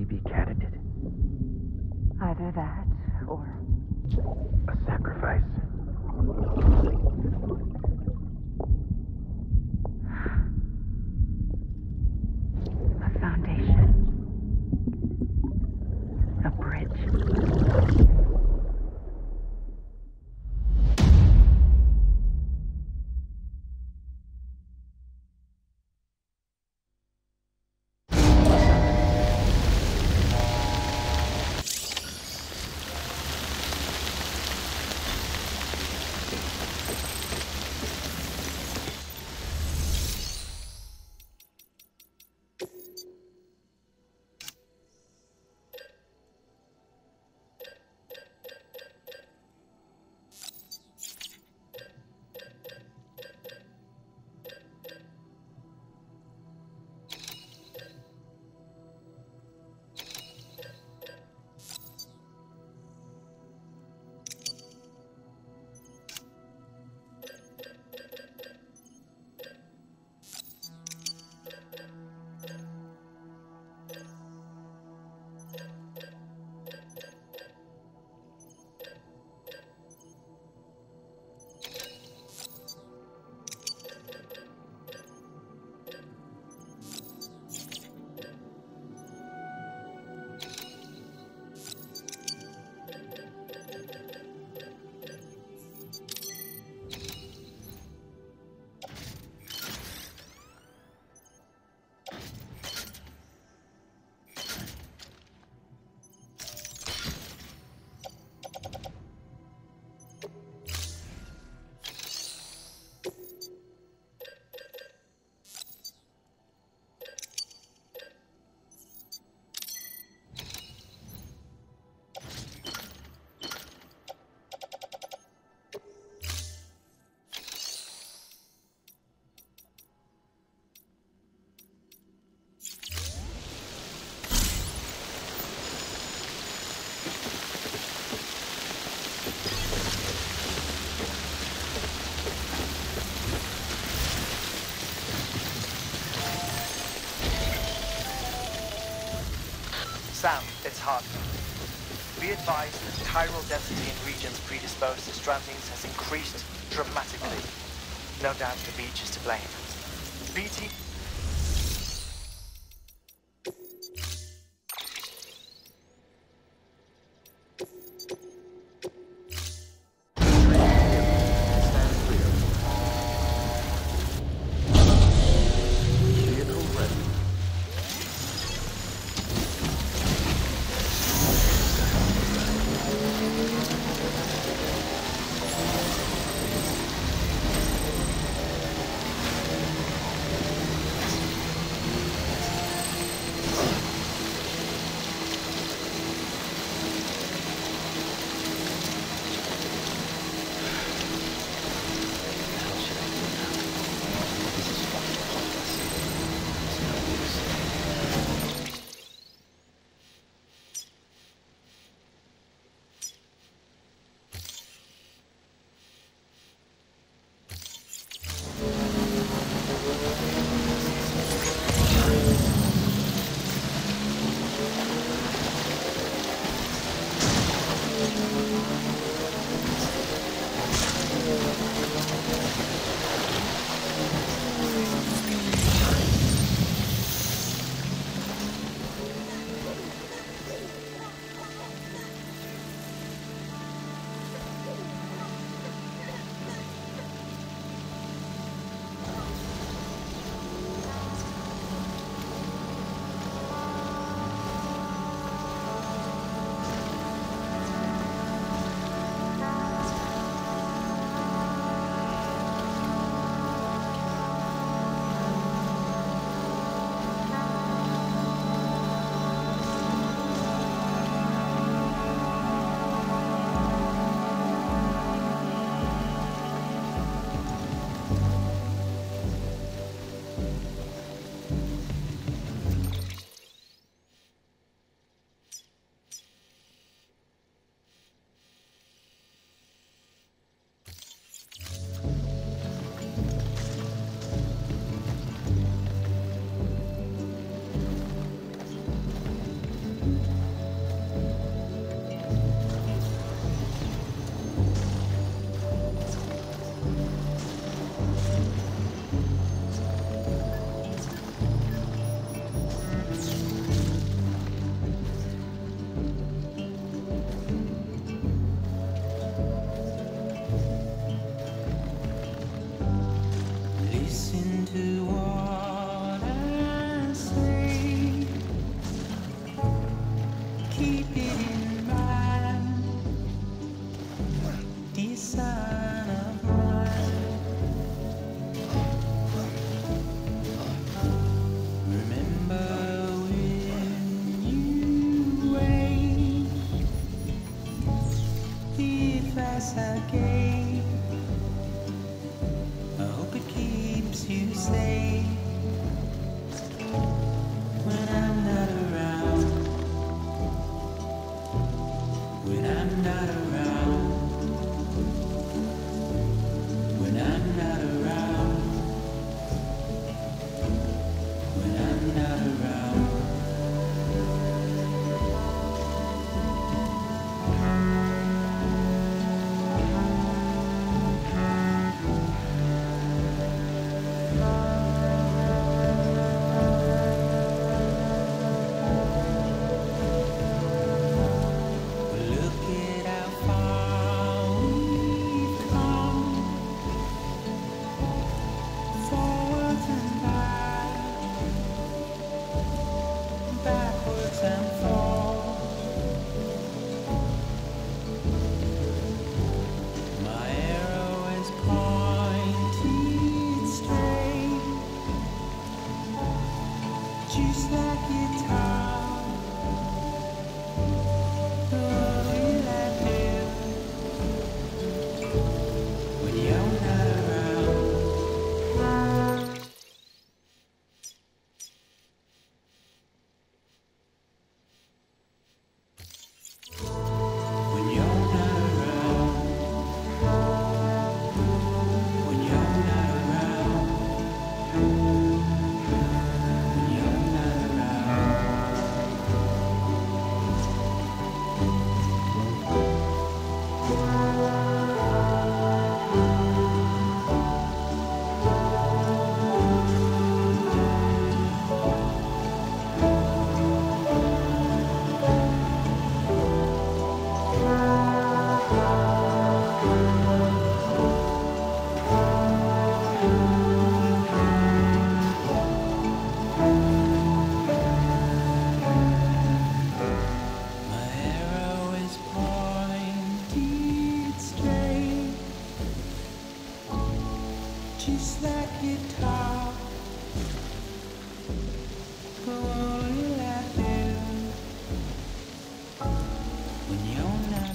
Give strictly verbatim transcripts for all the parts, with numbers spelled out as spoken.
be candidate? Either that, or... a sacrifice. A foundation. A bridge. Sam, it's Hardman. Be advised that chiral density in regions predisposed to strandings has increased dramatically. No doubt the beach is to blame. B T... Listen to what I say. Keep it in mind. This sign of mine. Remember when you wait. The advice I gave. I hope it keeps you safe when I'm not around. When I'm not around. When I'm not around. When I'm not around. Look at how far we've come, forwards and back, backwards and forth. My arrow is pointed straight, just like guitar. What will I do when you're not around? When you're not around. When you're not around. When you're not around. My arrow is pointed straight, just like guitar. But what will I do when you're not?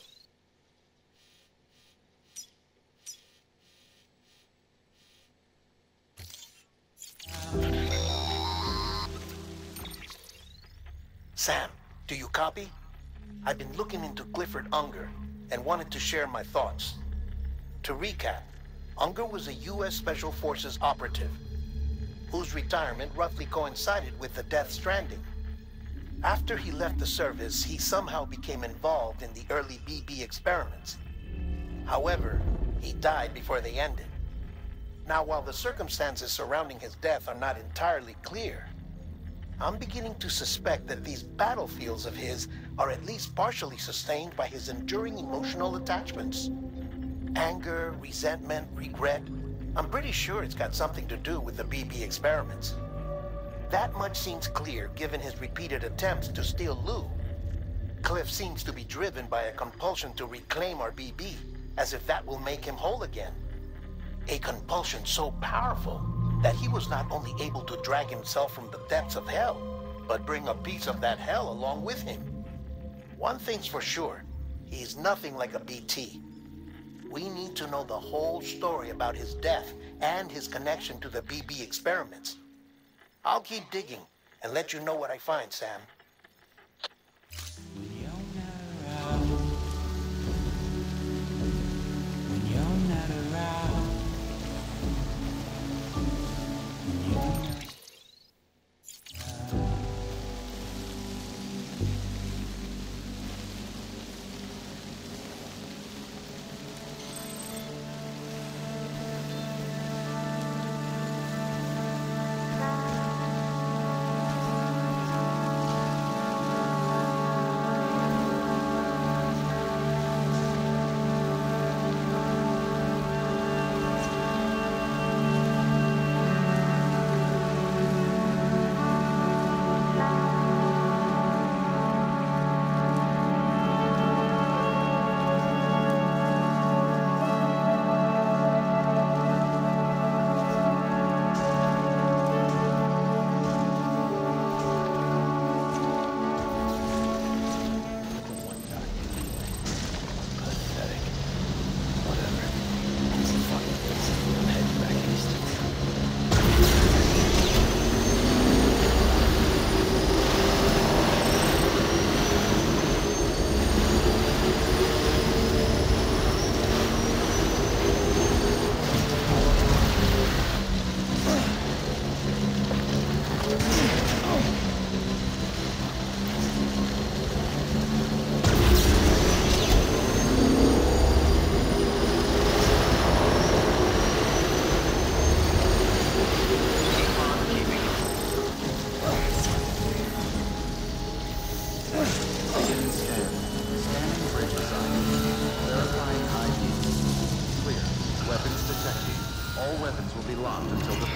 Sam, do you copy? I've been looking into Clifford Unger and wanted to share my thoughts. To recap, Unger was a U S Special Forces operative whose retirement roughly coincided with the Death Stranding. After he left the service, he somehow became involved in the early B B experiments. However, he died before they ended. Now, while the circumstances surrounding his death are not entirely clear, I'm beginning to suspect that these battlefields of his are at least partially sustained by his enduring emotional attachments. Anger, resentment, regret. I'm pretty sure it's got something to do with the B B experiments. That much seems clear given his repeated attempts to steal Lou. Cliff seems to be driven by a compulsion to reclaim our B B, as if that will make him whole again. A compulsion so powerful that he was not only able to drag himself from the depths of hell, but bring a piece of that hell along with him. One thing's for sure, he's nothing like a B T. We need to know the whole story about his death and his connection to the B B experiments. I'll keep digging and let you know what I find, Sam. When you're not around. When you're not around. When you're not around.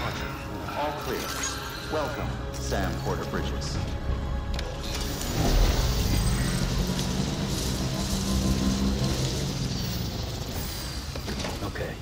departure. All clear. Welcome, Sam Porter Bridges. Okay.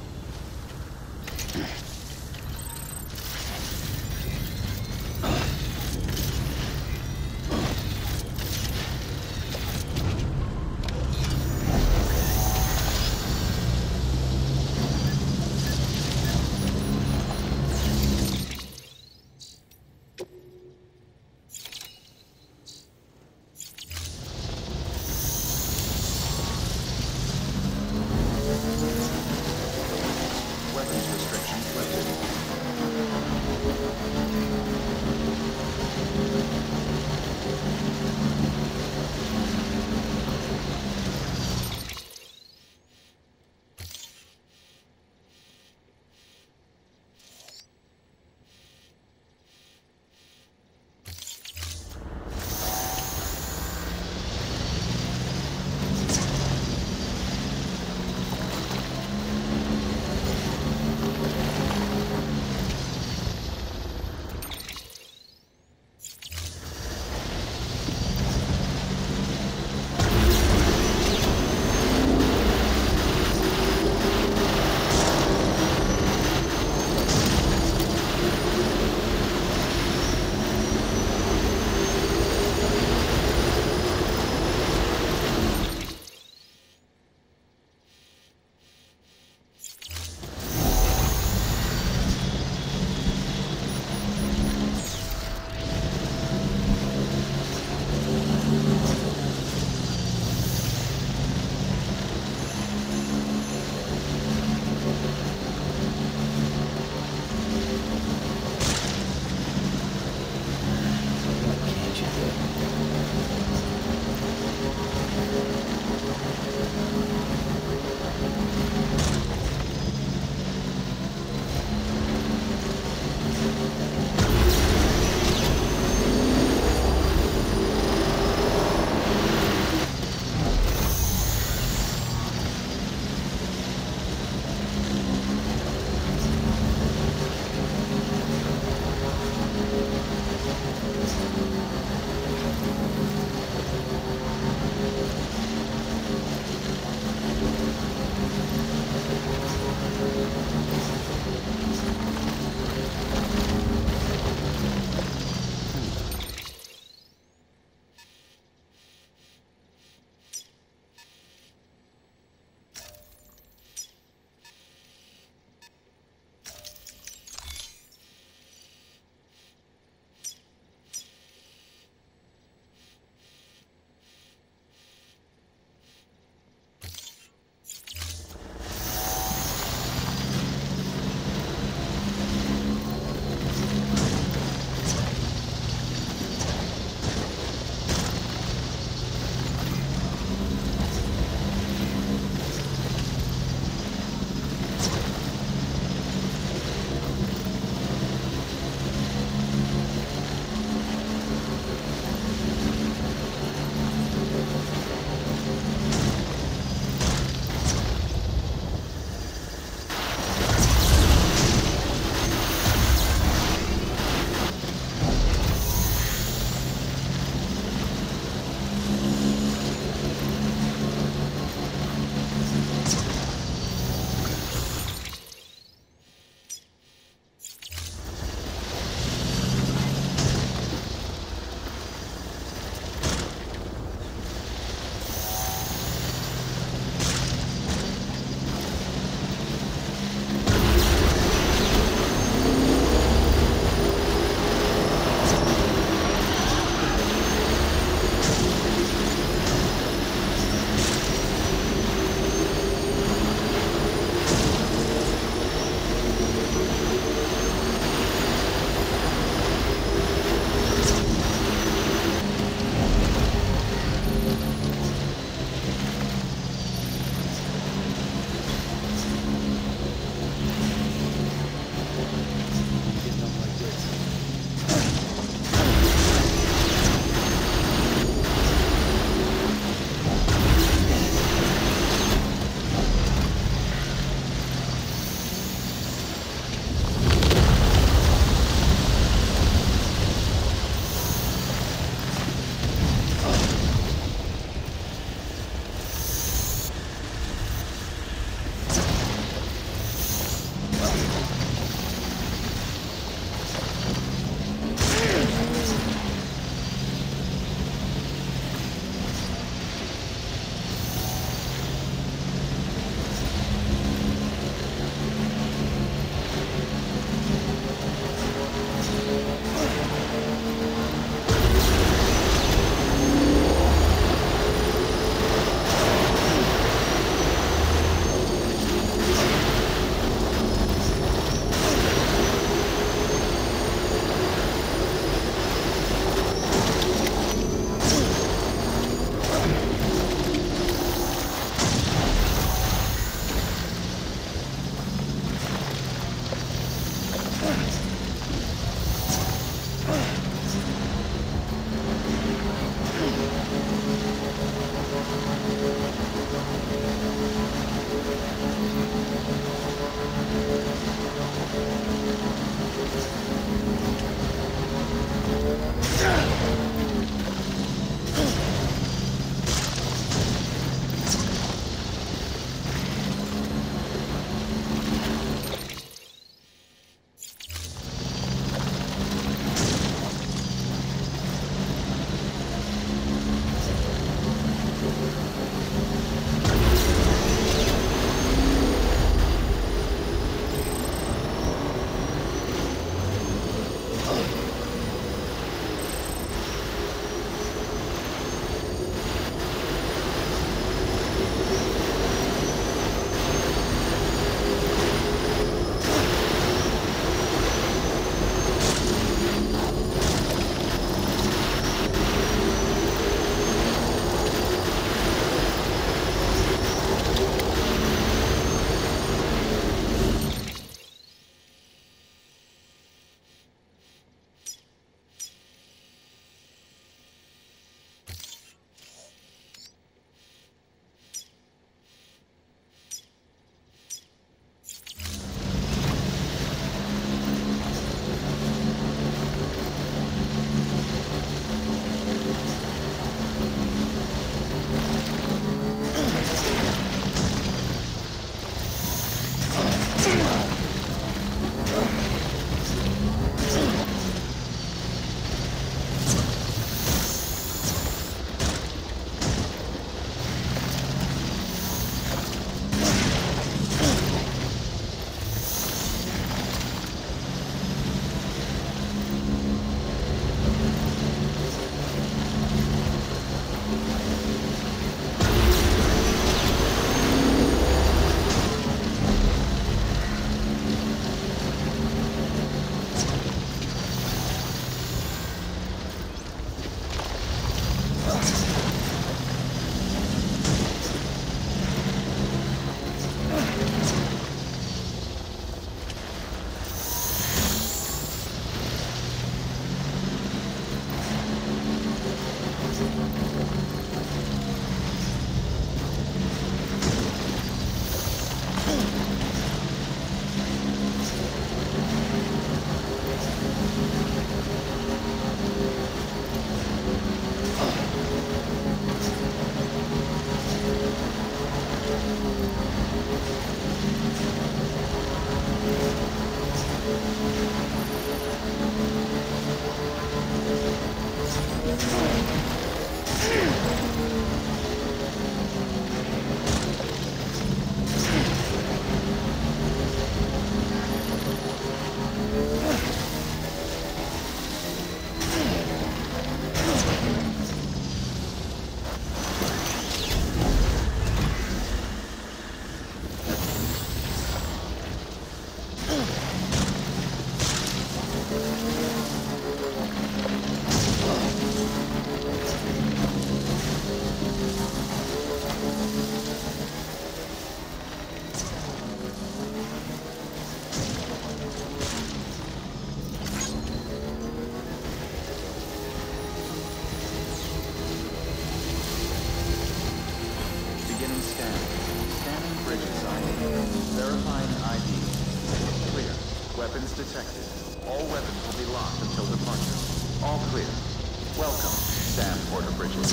locked until departure. All clear. Welcome, Sam Porter Bridges.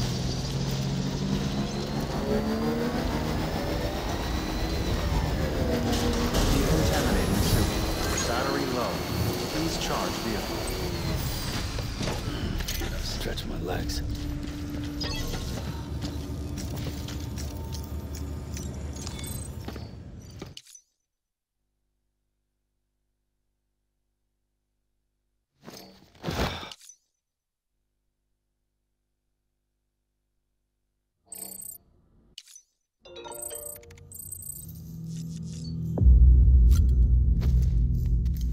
Decontaminating suit. Battery low. Please charge vehicle. Stretch my legs.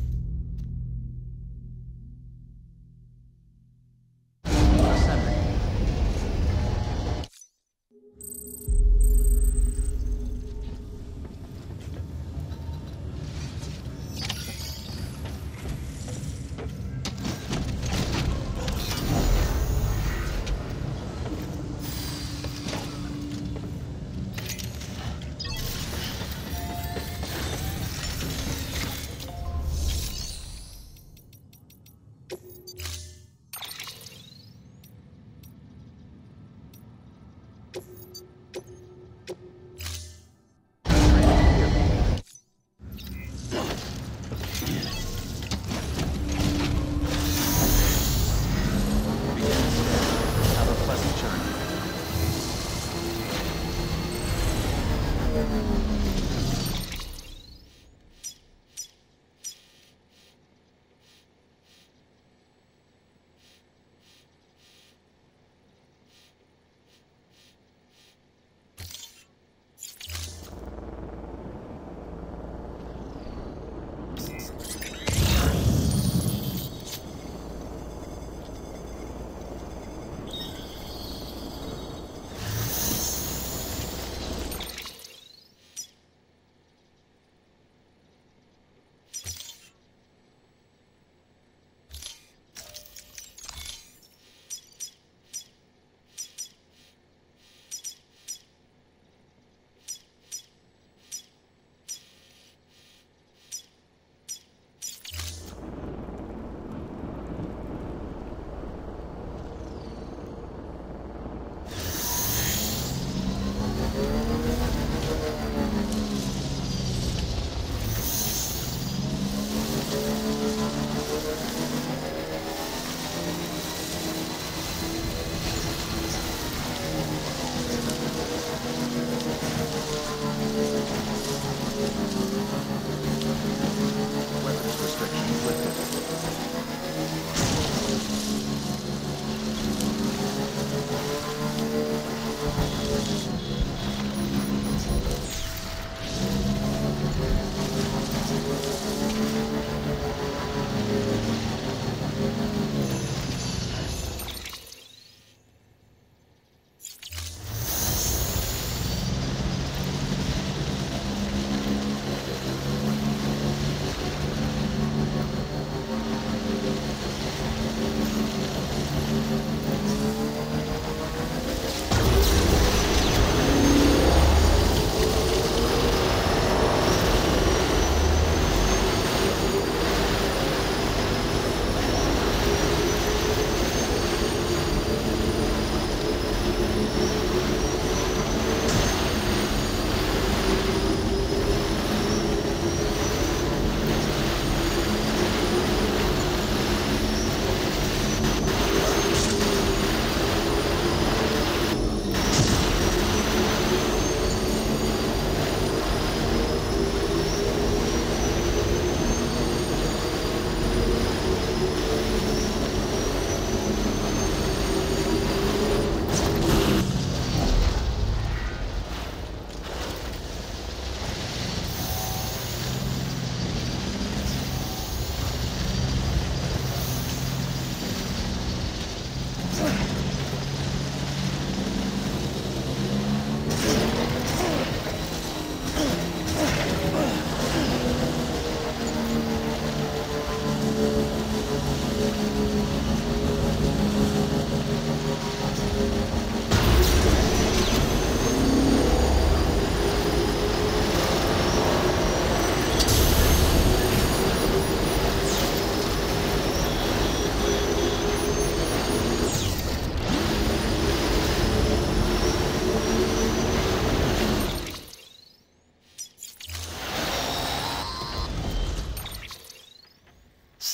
Ascending.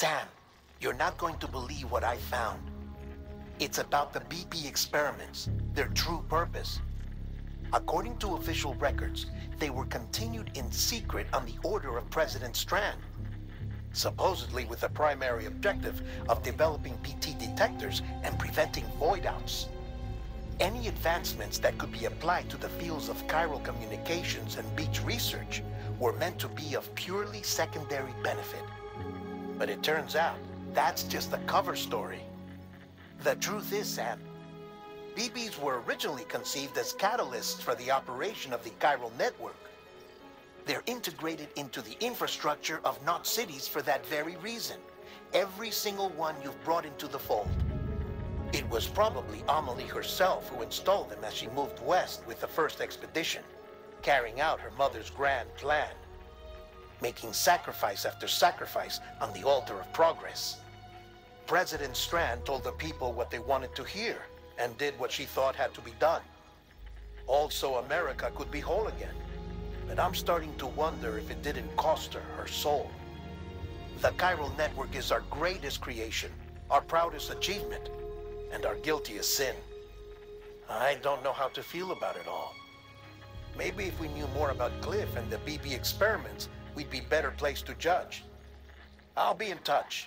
Sam, you're not going to believe what I found. It's about the B P experiments, their true purpose. According to official records, they were continued in secret on the order of President Strand, supposedly with the primary objective of developing B T detectors and preventing voidouts. Any advancements that could be applied to the fields of chiral communications and beach research were meant to be of purely secondary benefit. But it turns out, that's just a cover story. The truth is, Sam, B Bs were originally conceived as catalysts for the operation of the chiral network. They're integrated into the infrastructure of Knot cities for that very reason. Every single one you've brought into the fold. It was probably Amelie herself who installed them as she moved west with the first expedition, carrying out her mother's grand plan, making sacrifice after sacrifice on the altar of progress. President Strand told the people what they wanted to hear and did what she thought had to be done. Also, America could be whole again. But I'm starting to wonder if it didn't cost her her soul. The chiral network is our greatest creation, our proudest achievement, and our guiltiest sin. I don't know how to feel about it all. Maybe if we knew more about Cliff and the B B experiments, we'd be better placed to judge. I'll be in touch.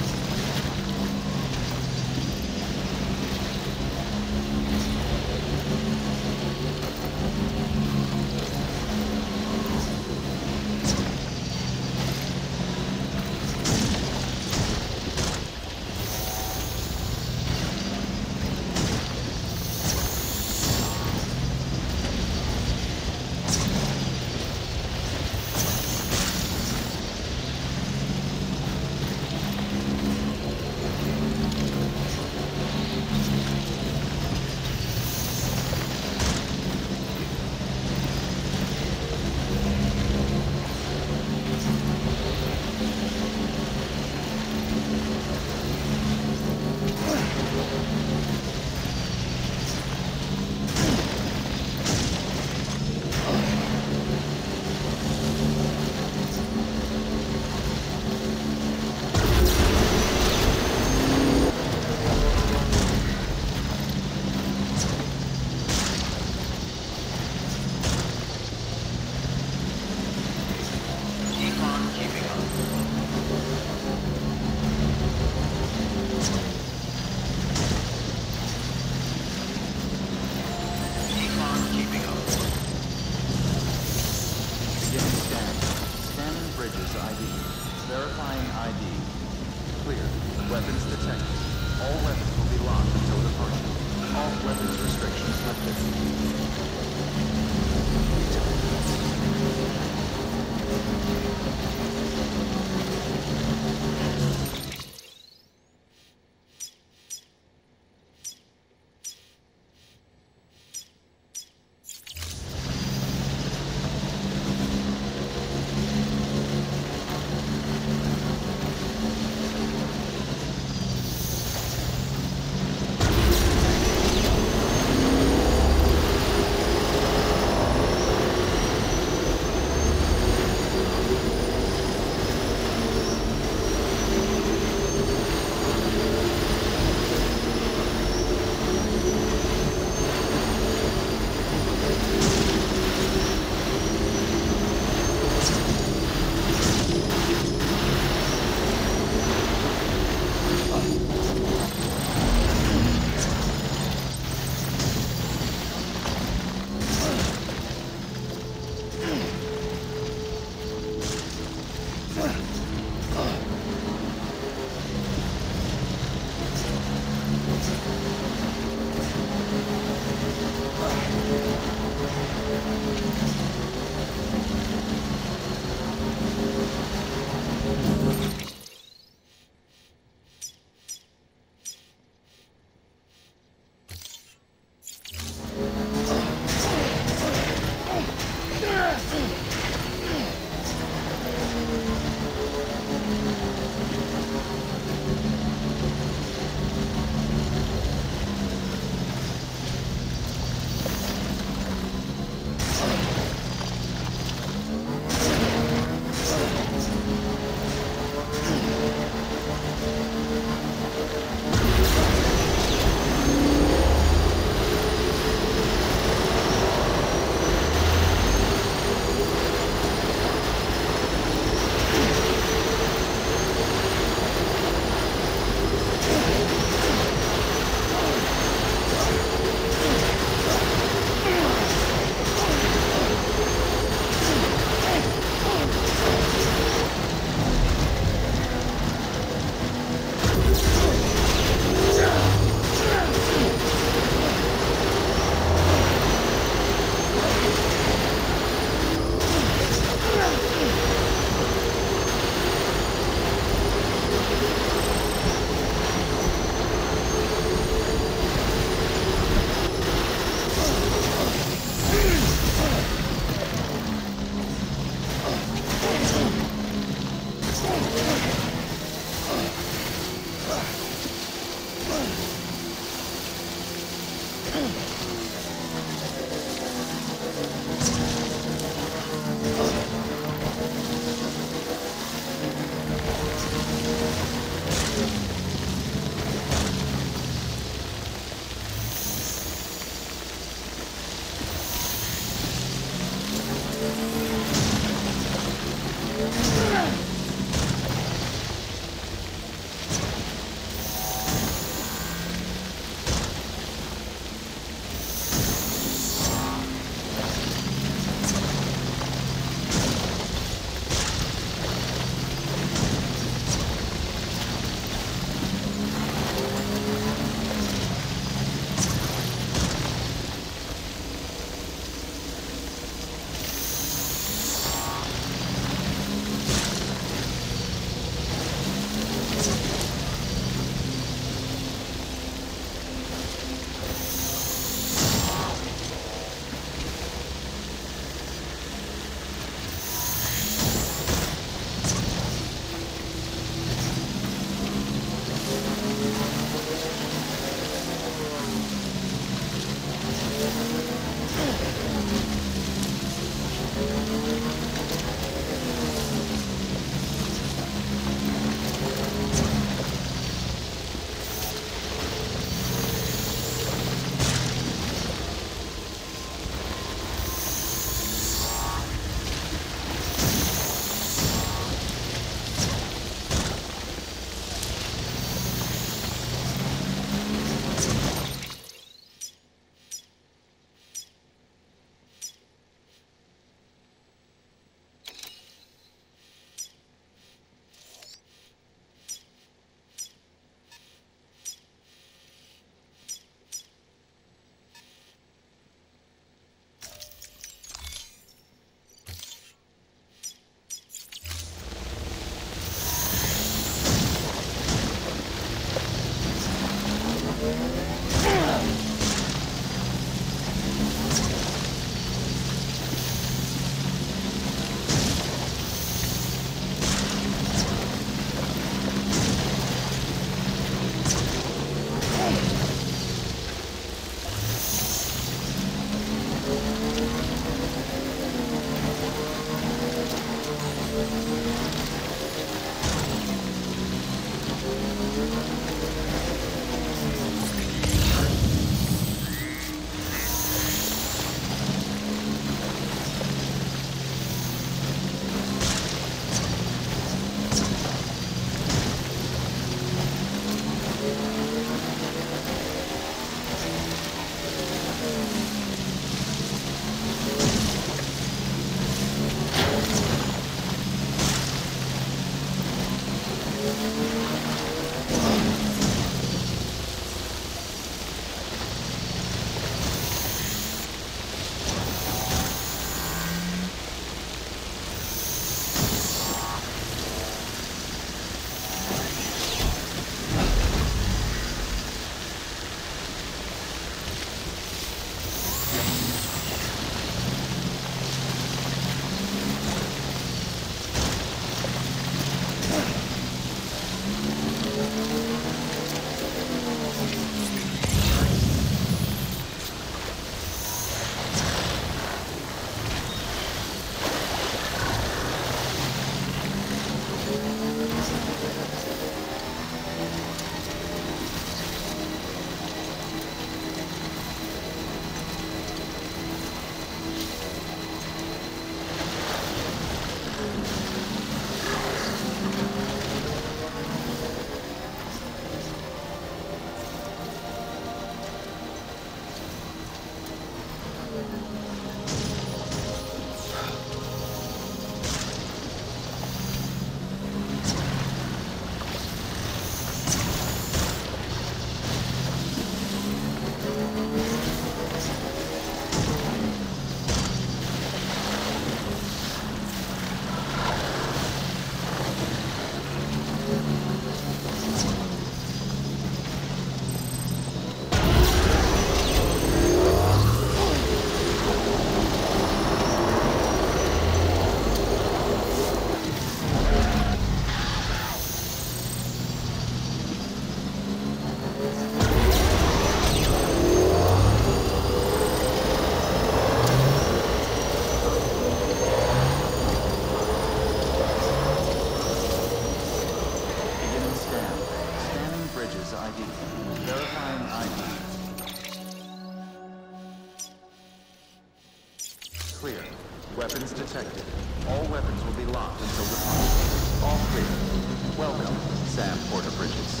Clear. Weapons detected. All weapons will be locked until departure. All clear. Welcome, Sam Porter Bridges.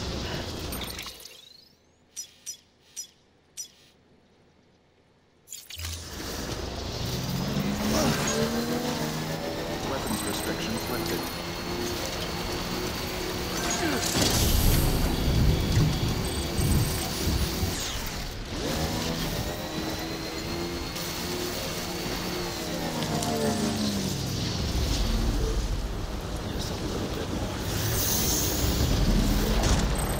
Weapons restrictions lifted. Just a little bit more.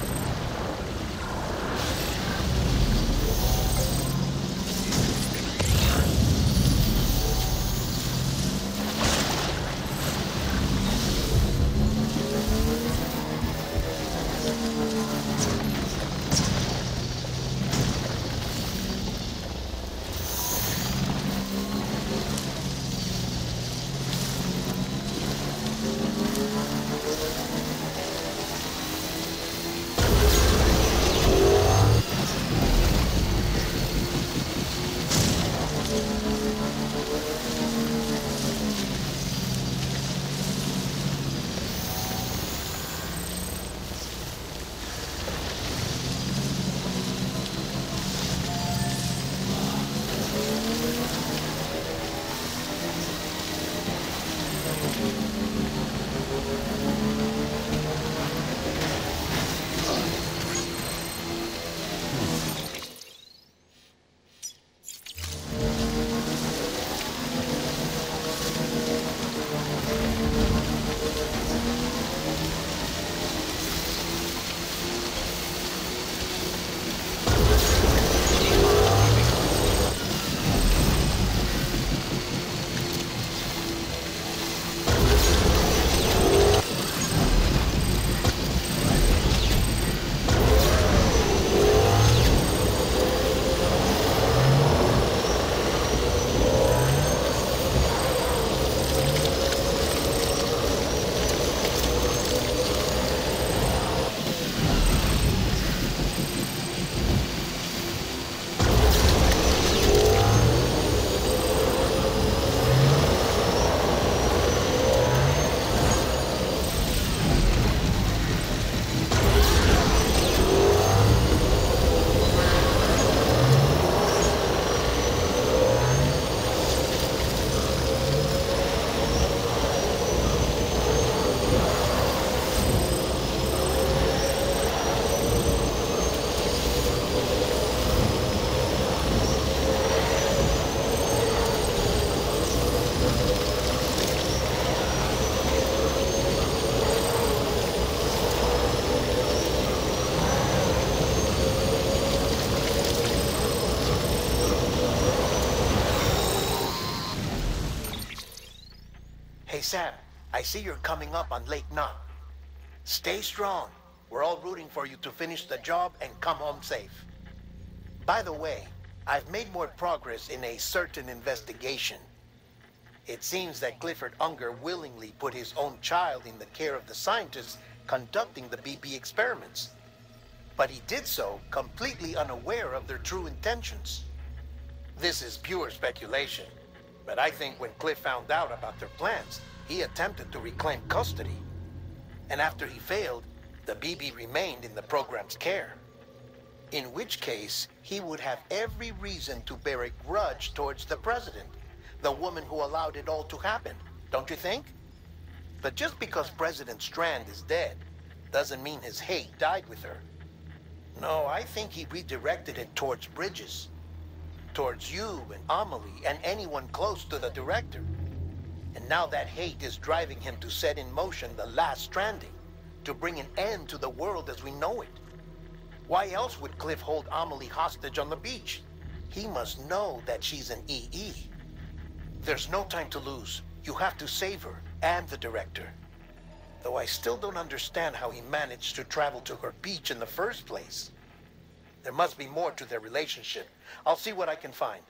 Sam, I see you're coming up on Lake Knot. Stay strong. We're all rooting for you to finish the job and come home safe. By the way, I've made more progress in a certain investigation. It seems that Clifford Unger willingly put his own child in the care of the scientists conducting the B P experiments. But he did so completely unaware of their true intentions. This is pure speculation, but I think when Cliff found out about their plans, he attempted to reclaim custody. And after he failed, the B B remained in the program's care. In which case, he would have every reason to bear a grudge towards the president, the woman who allowed it all to happen, don't you think? But just because President Strand is dead, doesn't mean his hate died with her. No, I think he redirected it towards Bridges. Towards you and Amelie and anyone close to the director. And now that hate is driving him to set in motion the last stranding, to bring an end to the world as we know it. Why else would Cliff hold Amelie hostage on the beach? He must know that she's an E E. There's no time to lose. You have to save her and the director. Though I still don't understand how he managed to travel to her beach in the first place. There must be more to their relationship. I'll see what I can find.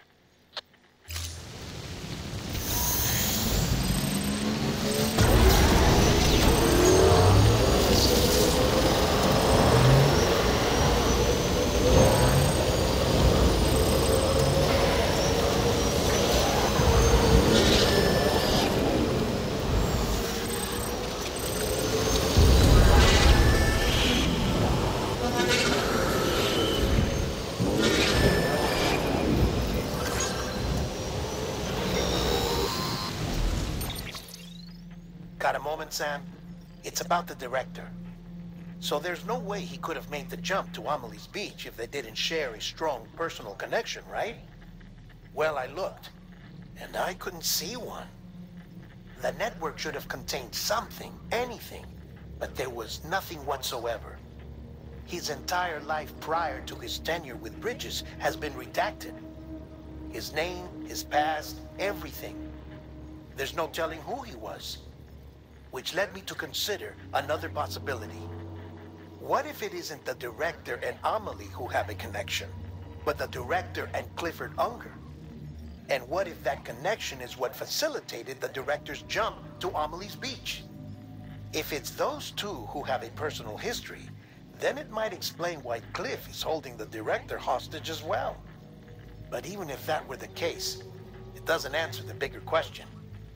Got a moment, Sam? It's about the director. So there's no way he could have made the jump to Amelie's beach if they didn't share a strong personal connection, right? Well, I looked, and I couldn't see one. The network should have contained something, anything, but there was nothing whatsoever. His entire life prior to his tenure with Bridges has been redacted. His name, his past, everything. There's no telling who he was. Which led me to consider another possibility. What if it isn't the director and Amelie who have a connection, but the director and Clifford Unger? And what if that connection is what facilitated the director's jump to Amelie's beach? If it's those two who have a personal history, then it might explain why Cliff is holding the director hostage as well. But even if that were the case, it doesn't answer the bigger question.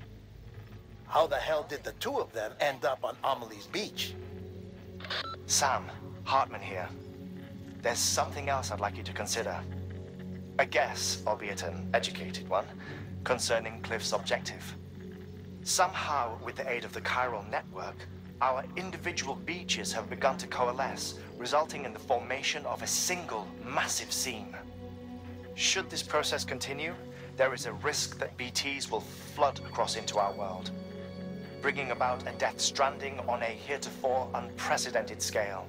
How the hell did the two of them end up on Amelie's beach? Sam, Hartman here. There's something else I'd like you to consider. A guess, albeit an educated one, concerning Cliff's objective. Somehow, with the aid of the chiral network, our individual beaches have begun to coalesce, resulting in the formation of a single massive seam. Should this process continue, there is a risk that B Ts will flood across into our world, bringing about a Death Stranding on a heretofore unprecedented scale.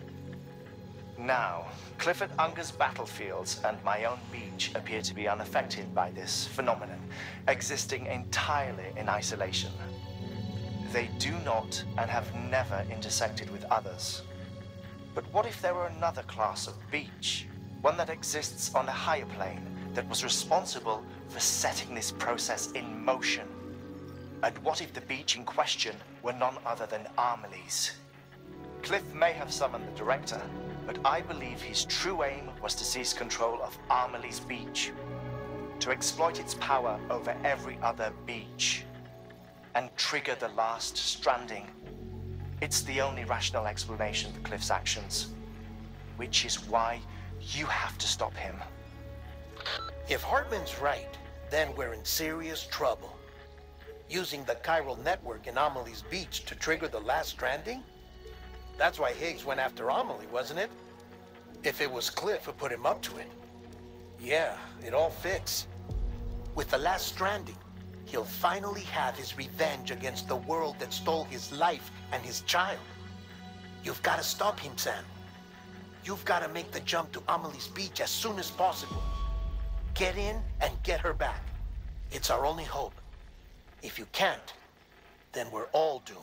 Now, Clifford Unger's battlefields and my own beach appear to be unaffected by this phenomenon, existing entirely in isolation. They do not and have never intersected with others. But what if there were another class of beach, one that exists on a higher plane, that was responsible for setting this process in motion? And what if the beach in question were none other than Amelie's? Cliff may have summoned the director, but I believe his true aim was to seize control of Amelie's beach, to exploit its power over every other beach, and trigger the last stranding. It's the only rational explanation for Cliff's actions, which is why you have to stop him. If Hartman's right, then we're in serious trouble. Using the chiral network in Amelie's beach to trigger the last stranding? That's why Higgs went after Amelie, wasn't it? If it was Cliff who put him up to it. Yeah, it all fits. With the last stranding, he'll finally have his revenge against the world that stole his life and his child. You've got to stop him, Sam. You've got to make the jump to Amelie's beach as soon as possible. Get in and get her back. It's our only hope. If you can't, then we're all doomed.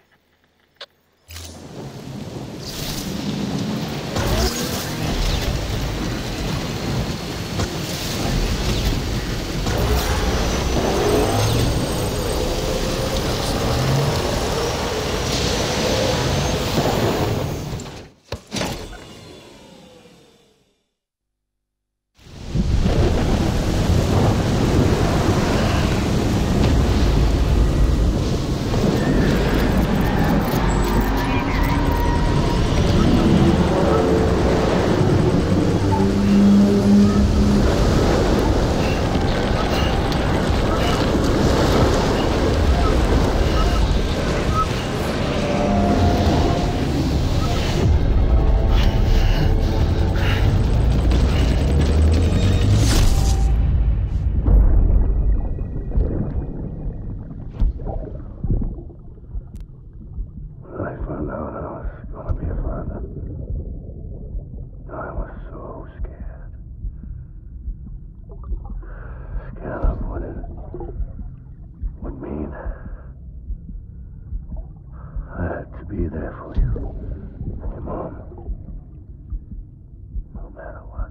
Be there for you. Your mom. No matter what.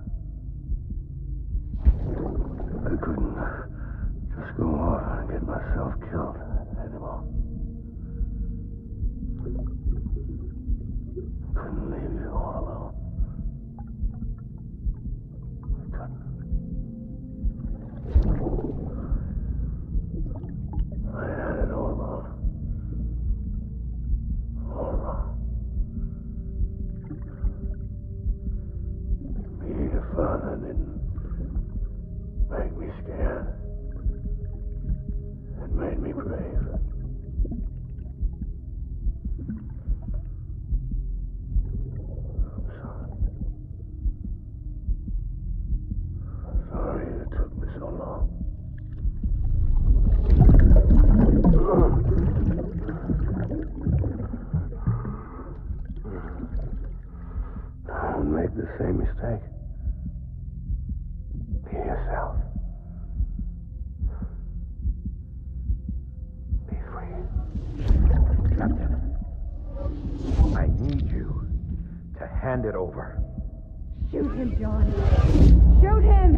I couldn't just go off and get myself killed anymore. Couldn't leave you all alone. I couldn't. I had it all wrong. All wrong. Being a father didn't make me scared. It made me brave. I'm sorry. I'm sorry it took me so long. Don't make the same mistake. Be yourself. Be free. Captain, I need you to hand it over. Shoot him, John. Shoot him!